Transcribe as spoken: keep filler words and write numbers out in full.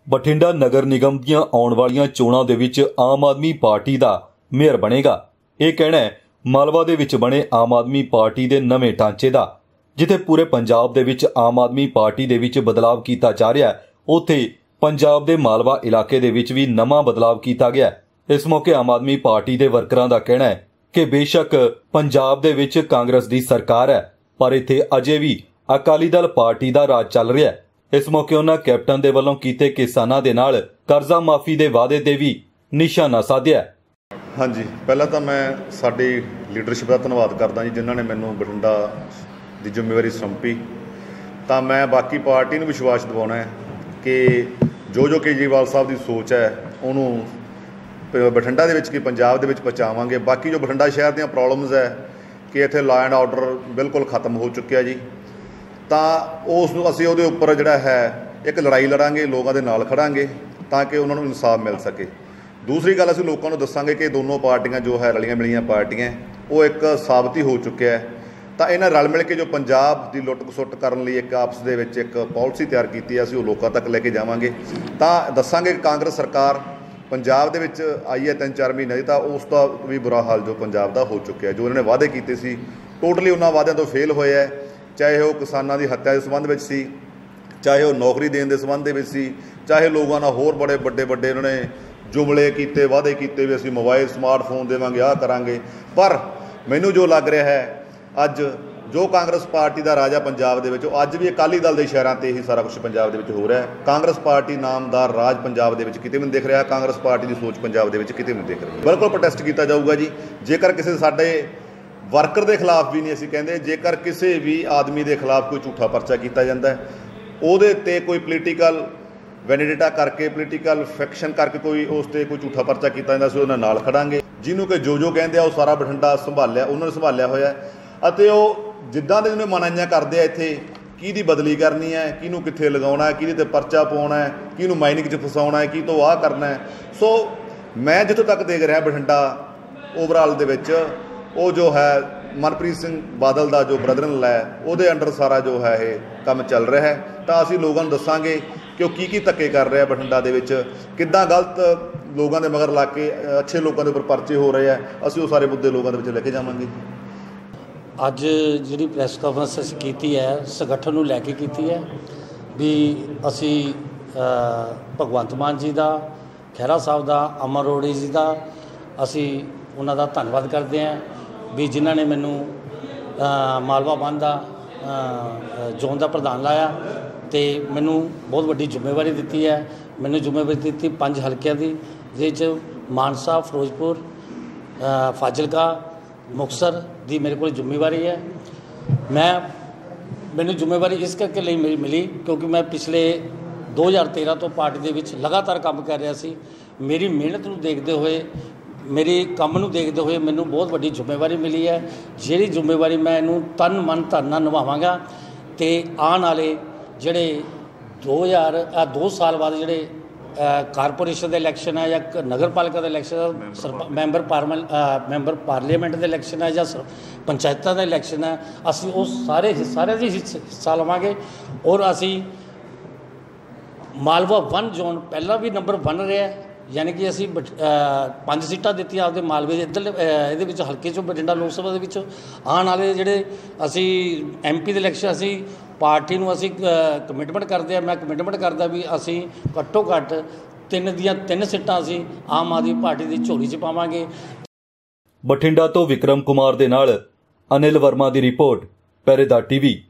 ਬਠਿੰਡਾ ਨਗਰ ਨਿਗਮ ਦੀਆਂ ਆਉਣ ਵਾਲੀਆਂ ਚੋਣਾਂ ਦੇ ਵਿੱਚ ਆਮ ਆਦਮੀ ਪਾਰਟੀ ਦਾ ਮੇਅਰ ਬਣੇਗਾ। ਇਹ ਕਹਿਣਾ ਹੈ ਮਾਲਵਾ ਦੇ ਵਿੱਚ ਬਣੇ ਆਮ ਆਦਮੀ ਪਾਰਟੀ ਦੇ ਨਵੇਂ ਢਾਂਚੇ ਦਾ। ਜਿੱਥੇ ਪੂਰੇ ਪੰਜਾਬ ਦੇ ਵਿੱਚ ਆਮ ਆਦਮੀ ਪਾਰਟੀ ਦੇ ਵਿੱਚ ਬਦਲਾਵ ਕੀਤਾ ਜਾ ਰਿਹਾ ਹੈ, ਉੱਥੇ ਪੰਜਾਬ ਦੇ ਮਾਲਵਾ ਇਲਾਕੇ ਦੇ ਵਿੱਚ ਵੀ ਨਵਾਂ ਬਦਲਾਵ ਕੀਤਾ ਗਿਆ। ਇਸ ਮੌਕੇ ਆਮ ਆਦਮੀ ਪਾਰਟੀ ਦੇ ਵਰਕਰਾਂ ਦਾ ਕਹਿਣਾ ਹੈ ਕਿ ਬੇਸ਼ੱਕ ਪੰਜਾਬ ਦੇ ਵਿੱਚ ਕਾਂਗਰਸ ਦੀ ਸਰਕਾਰ ਹੈ, ਪਰ ਇੱਥੇ ਅਜੇ ਵੀ ਅਕਾਲੀ ਦਲ ਪਾਰਟੀ ਦਾ ਰਾਜ ਚੱਲ ਰਿਹਾ ਹੈ। ਇਸ ਮੌਕੇ ਉਹਨਾਂ ਕੈਪਟਨ ਦੇ ਵੱਲੋਂ ਕੀਤੇ ਕਿਸਾਨਾਂ ਦੇ ਨਾਲ ਕਰਜ਼ਾ ਮਾਫੀ ਦੇ ਵਾਅਦੇ ਤੇ ਵੀ ਨਿਸ਼ਾਨਾ ਸਾਧਿਆ। ਹਾਂਜੀ, ਪਹਿਲਾਂ ਤਾਂ ਮੈਂ ਸਾਡੀ ਲੀਡਰਸ਼ਿਪ ਦਾ ਧੰਨਵਾਦ ਕਰਦਾ ਜੀ, ਜਿਨ੍ਹਾਂ ਨੇ ਮੈਨੂੰ ਬਠਿੰਡਾ ਦੀ ਜ਼ਿੰਮੇਵਾਰੀ ਸੌਂਪੀ। ਤਾਂ ਮੈਂ ਬਾਕੀ ਪਾਰਟੀ ਨੂੰ ਵਿਸ਼ਵਾਸ ਦਿਵਾਉਣਾ ਹੈ ਕਿ ਜੋ ਜੋ ਕੇਜਰੀਵਾਲ ਸਾਹਿਬ ਦੀ ਸੋਚ ਹੈ ਉਹਨੂੰ ਬਠਿੰਡਾ ਦੇ ਵਿੱਚ ਕੀ ਪੰਜਾਬ ਦੇ ਵਿੱਚ ਪਹੁੰਚਾਵਾਂਗੇ। ਬਾਕੀ ਜੋ ਬਠਿੰਡਾ ਸ਼ਹਿਰ ਦੀਆਂ ਪ੍ਰੋਬਲਮਸ ਹੈ ਕਿ ਇੱਥੇ ਲਾ ਐਂਡ ਆਰਡਰ ਬਿਲਕੁਲ ਖਤਮ ਹੋ ਚੁੱਕਿਆ ਜੀ, ਤਾਂ ਉਸ ਨੂੰ ਅਸੀਂ ਉਹਦੇ ਉੱਪਰ ਜਿਹੜਾ ਹੈ ਇੱਕ ਲੜਾਈ ਲੜਾਂਗੇ, ਲੋਕਾਂ ਦੇ ਨਾਲ ਖੜਾਂਗੇ ਤਾਂ ਕਿ ਉਹਨਾਂ ਨੂੰ ਇਨਸਾਫ ਮਿਲ ਸਕੇ। ਦੂਸਰੀ ਗੱਲ, ਅਸੀਂ ਲੋਕਾਂ ਨੂੰ ਦੱਸਾਂਗੇ ਕਿ ਦੋਨੋਂ ਪਾਰਟੀਆਂ ਜੋ ਹੈ ਰਲੀਆਂ ਮਿਲੀਆਂ ਪਾਰਟੀਆਂ, ਉਹ ਇੱਕ ਸਾਬਤ ਹੀ ਹੋ ਚੁੱਕਿਆ ਹੈ। ਤਾਂ ਇਹਨਾਂ ਰਲ ਮਿਲ ਕੇ ਜੋ ਪੰਜਾਬ ਦੀ ਲੁੱਟ ਖਸੁੱਟ ਕਰਨ ਲਈ ਇੱਕ ਆਪਸ ਦੇ ਵਿੱਚ ਇੱਕ ਪਾਲਿਸੀ ਤਿਆਰ ਕੀਤੀ ਹੈ, ਅਸੀਂ ਉਹ ਲੋਕਾਂ ਤੱਕ ਲੈ ਕੇ ਜਾਵਾਂਗੇ। ਤਾਂ ਦੱਸਾਂਗੇ ਕਿ ਕਾਂਗਰਸ ਸਰਕਾਰ ਪੰਜਾਬ ਦੇ ਵਿੱਚ ਆਈ ਹੈ ਤਿੰਨ ਚਾਰ ਮਹੀਨੇ ਦੀ, ਤਾਂ ਉਸ ਦਾ ਵੀ ਬੁਰਾ ਹਾਲ ਜੋ ਪੰਜਾਬ ਦਾ ਹੋ ਚੁੱਕਿਆ। ਜੋ ਉਹਨਾਂ ਨੇ ਵਾਅਦੇ ਕੀਤੇ ਸੀ ਟੋਟਲੀ ਉਹਨਾਂ ਵਾਅਦਿਆਂ ਤੋਂ ਫੇਲ ਹੋਏ ਹੈ, ਚਾਹੇ ਉਹ ਕਿਸਾਨਾਂ ਦੀ ਹੱਤਿਆ ਦੇ ਸੰਬੰਧ ਵਿੱਚ ਸੀ, ਚਾਹੇ ਉਹ ਨੌਕਰੀ ਦੇਣ ਦੇ ਸੰਬੰਧ ਦੇ ਵਿੱਚ ਸੀ, ਚਾਹੇ ਲੋਕਾਂ ਨਾਲ ਹੋਰ ਬੜੇ ਵੱਡੇ ਵੱਡੇ ਉਹਨਾਂ ਨੇ ਜੁਮਲੇ ਕੀਤੇ, ਵਾਅਦੇ ਕੀਤੇ ਵੀ ਅਸੀਂ ਮੋਬਾਈਲ ਸਮਾਰਟਫੋਨ ਦੇਵਾਂਗੇ, ਆਹ ਕਰਾਂਗੇ। ਪਰ ਮੈਨੂੰ ਜੋ ਲੱਗ ਰਿਹਾ ਹੈ ਅੱਜ ਜੋ ਕਾਂਗਰਸ ਪਾਰਟੀ ਦਾ ਰਾਜ ਹੈ ਪੰਜਾਬ ਦੇ ਵਿੱਚ, ਉਹ ਅੱਜ ਵੀ ਅਕਾਲੀ ਦਲ ਦੇ ਇਸ਼ਾਰਿਆਂ 'ਤੇ ਹੀ ਸਾਰਾ ਕੁਛ ਪੰਜਾਬ ਦੇ ਵਿੱਚ ਹੋ ਰਿਹਾ ਹੈ। ਕਾਂਗਰਸ ਪਾਰਟੀ ਨਾਮਦਾਰ ਰਾਜ ਪੰਜਾਬ ਦੇ ਵਿੱਚ ਕਿਤੇ ਵੀ ਨਹੀਂ ਦਿਖ ਰਿਹਾ। ਕਾਂਗਰਸ ਪਾਰਟੀ ਦੀ ਸੋਚ ਪੰਜਾਬ ਦੇ ਵਿੱਚ ਕਿਤੇ ਵੀ ਨਹੀਂ ਦਿਖ ਰਹੀ। ਬਿਲਕੁਲ ਪ੍ਰੋਟੈਸਟ ਕੀਤਾ ਜਾਊਗਾ ਜੀ। ਜੇਕਰ ਕਿਸੇ ਸਾਡੇ ਵਰਕਰ ਦੇ ਖਿਲਾਫ ਵੀ ਨਹੀਂ ਅਸੀਂ ਕਹਿੰਦੇ, ਜੇਕਰ ਕਿਸੇ ਵੀ ਆਦਮੀ ਦੇ ਖਿਲਾਫ ਕੋਈ ਝੂਠਾ ਪਰਚਾ ਕੀਤਾ ਜਾਂਦਾ ਹੈ, ਉਹਦੇ 'ਤੇ ਕੋਈ ਪੋਲੀਟੀਕਲ ਵੈਨੀਡੇਟਾ ਕਰਕੇ, ਪੋਲੀਟੀਕਲ ਫੈਕਸ਼ਨ ਕਰਕੇ ਕੋਈ ਉਸ 'ਤੇ ਕੋਈ ਝੂਠਾ ਪਰਚਾ ਕੀਤਾ ਜਾਂਦਾ, ਅਸੀਂ ਉਹਨਾਂ ਨਾਲ ਖੜਾਂਗੇ। ਜਿਹਨੂੰ ਕਿ ਜੋ ਜੋ ਕਹਿੰਦੇ ਆ ਉਹ ਸਾਰਾ ਬਠਿੰਡਾ ਸੰਭਾਲਿਆ, ਉਹਨਾਂ ਨੇ ਸੰਭਾਲਿਆ ਹੋਇਆ ਅਤੇ ਉਹ ਜਿੱਦਾਂ ਦੇ ਉਹਨੇ ਮਨਾਈਆਂ ਕਰਦੇ ਆ ਇੱਥੇ ਕਿਹਦੀ ਬਦਲੀ ਕਰਨੀ ਹੈ, ਕਿਹਨੂੰ ਕਿੱਥੇ ਲਗਾਉਣਾ, ਕਿਹਦੇ 'ਤੇ ਪਰਚਾ ਪਾਉਣਾ ਹੈ, ਕਿਹਨੂੰ ਮਾਈਨਿੰਗ 'ਚ ਫਸਾਉਣਾ ਹੈ, ਕੀ ਤੋਂ ਆਹ ਕਰਨਾ ਹੈ। ਸੋ ਮੈਂ ਜਿੱਥੋਂ ਤੱਕ ਦੇਖ ਰਿਹਾ ਬਠਿੰਡਾ ਓਵਰਆਲ ਦੇ ਵਿੱਚ, ਉਹ ਜੋ ਹੈ ਮਨਪ੍ਰੀਤ ਸਿੰਘ ਬਾਦਲ ਦਾ ਜੋ ਬ੍ਰਦਰ ਇਨ ਲਾ ਹੈ, ਉਹਦੇ ਅੰਡਰ ਸਾਰਾ ਜੋ ਹੈ ਇਹ ਕੰਮ ਚੱਲ ਰਿਹਾ ਹੈ। ਤਾਂ ਅਸੀਂ ਲੋਕਾਂ ਨੂੰ ਦੱਸਾਂਗੇ ਕਿ ਉਹ ਕੀ ਕੀ ਧੱਕੇ ਕਰ ਰਿਹਾ ਬਠਿੰਡਾ ਦੇ ਵਿੱਚ, ਕਿੱਦਾਂ ਗਲਤ ਲੋਕਾਂ ਦੇ ਮਗਰ ਲੱਗ ਕੇ ਅੱਛੇ ਲੋਕਾਂ ਦੇ ਉੱਪਰ ਪਰਚੇ ਹੋ ਰਹੇ ਆ। ਅਸੀਂ ਉਹ ਸਾਰੇ ਮੁੱਦੇ ਲੋਕਾਂ ਦੇ ਵਿੱਚ ਲੈ ਕੇ ਜਾਵਾਂਗੇ। ਅੱਜ ਜਿਹੜੀ ਪ੍ਰੈਸ ਕਾਨਫਰੰਸ ਅਸੀਂ ਕੀਤੀ ਹੈ, ਸੰਗਠਨ ਨੂੰ ਲੈ ਕੇ ਕੀਤੀ ਹੈ ਵੀ ਅਸੀਂ ਭਗਵੰਤ ਮਾਨ ਜੀ ਦਾ, ਖਹਿਰਾ ਸਾਹਿਬ ਦਾ, ਅਮਰ ਅਰੋੜਾ ਜੀ ਦਾ ਅਸੀਂ ਉਹਨਾਂ ਦਾ ਧੰਨਵਾਦ ਕਰਦੇ ਹਾਂ ਵੀ ਜਿਨ੍ਹਾਂ ਨੇ ਮੈਨੂੰ ਮਾਲਵਾ ਬੰਨ੍ਹ ਦਾ ਜ਼ੋਨ ਦਾ ਪ੍ਰਧਾਨ ਲਾਇਆ ਅਤੇ ਮੈਨੂੰ ਬਹੁਤ ਵੱਡੀ ਜ਼ਿੰਮੇਵਾਰੀ ਦਿੱਤੀ ਹੈ। ਮੈਨੂੰ ਜ਼ਿੰਮੇਵਾਰੀ ਦਿੱਤੀ ਪੰਜ ਹਲਕਿਆਂ ਦੀ, ਜਿਹਦੇ 'ਚ ਮਾਨਸਾ, ਫਿਰੋਜ਼ਪੁਰ, ਫਾਜ਼ਿਲਕਾ, ਮੁਕਤਸਰ ਦੀ ਮੇਰੇ ਕੋਲ ਜ਼ਿੰਮੇਵਾਰੀ ਹੈ। ਮੈਂ ਮੈਨੂੰ ਜ਼ਿੰਮੇਵਾਰੀ ਇਸ ਕਰਕੇ ਲਈ ਮਿਲੀ ਮਿਲੀ ਕਿਉਂਕਿ ਮੈਂ ਪਿਛਲੇ ਦੋ ਹਜ਼ਾਰ ਤੇਰ੍ਹਾਂ ਤੋਂ ਪਾਰਟੀ ਦੇ ਵਿੱਚ ਲਗਾਤਾਰ ਕੰਮ ਕਰ ਰਿਹਾ ਸੀ। ਮੇਰੀ ਮਿਹਨਤ ਨੂੰ ਦੇਖਦੇ ਹੋਏ, ਮੇਰੇ ਕੰਮ ਨੂੰ ਦੇਖਦੇ ਹੋਏ ਮੈਨੂੰ ਬਹੁਤ ਵੱਡੀ ਜ਼ਿੰਮੇਵਾਰੀ ਮਿਲੀ ਹੈ। ਜਿਹੜੀ ਜ਼ਿੰਮੇਵਾਰੀ ਮੈਂ ਇਹਨੂੰ ਤਨ ਮਨ ਧਨ ਨਾਲ ਨਿਭਾਵਾਂਗਾ ਅਤੇ ਆਉਣ ਵਾਲੇ ਜਿਹੜੇ ਦੋ ਹਜ਼ਾਰ ਦੋ ਸਾਲ ਬਾਅਦ ਜਿਹੜੇ ਕਾਰਪੋਰੇਸ਼ਨ ਦੇ ਇਲੈਕਸ਼ਨ ਹੈ ਜਾਂ ਨਗਰ ਪਾਲਿਕਾ ਦਾ ਇਲੈਕਸ਼ਨ, ਮੈਂਬਰ ਪਾਰਮਲ ਮੈਂਬਰ ਪਾਰਲੀਮੈਂਟ ਦੇ ਇਲੈਕਸ਼ਨ ਹੈ ਜਾਂ ਪੰਚਾਇਤਾਂ ਦਾ ਇਲੈਕਸ਼ਨ ਹੈ, ਅਸੀਂ ਉਹ ਸਾਰੇ ਸਾਰਿਆਂ ਦੀ ਹਿੱਸਾ ਲਵਾਂਗੇ। ਔਰ ਅਸੀਂ ਮਾਲਵਾ ਵਨ ਜ਼ੋਨ ਪਹਿਲਾਂ ਵੀ ਨੰਬਰ ਵਨ ਰਿਹਾ, ਯਾਨੀ ਕਿ ਅਸੀਂ ਪੰਜ ਸੀਟਾਂ ਦਿੱਤੀਆਂ ਆਪਦੇ ਮਾਲਵੇ ਦੇ ਇੱਧਰ ਇਹਦੇ ਵਿੱਚ ਹਲਕੇ 'ਚੋਂ, ਬਠਿੰਡਾ ਲੋਕ ਸਭਾ ਦੇ ਵਿੱਚ। ਆਉਣ ਵਾਲੇ ਜਿਹੜੇ ਅਸੀਂ ਐਮ ਪੀ ਦੇ ਇਲੈਕਸ਼ਨ, ਅਸੀਂ ਪਾਰਟੀ ਨੂੰ ਅਸੀਂ ਕਮਿਟਮੈਂਟ ਕਰਦੇ ਹਾਂ, ਮੈਂ ਕਮਿਟਮੈਂਟ ਕਰਦਾ ਵੀ ਅਸੀਂ ਘੱਟੋ ਘੱਟ ਤਿੰਨ ਦੀਆਂ ਤਿੰਨ ਸੀਟਾਂ ਅਸੀਂ ਆਮ ਆਦਮੀ ਪਾਰਟੀ ਦੀ ਝੋਲੀ 'ਚ ਪਾਵਾਂਗੇ। ਬਠਿੰਡਾ ਤੋਂ ਵਿਕਰਮ ਕੁਮਾਰ ਦੇ ਨਾਲ ਅਨਿਲ ਵਰਮਾ ਦੀ ਰਿਪੋਰਟ, ਪਹਿਰੇਦਾਰ ਟੀਵੀ।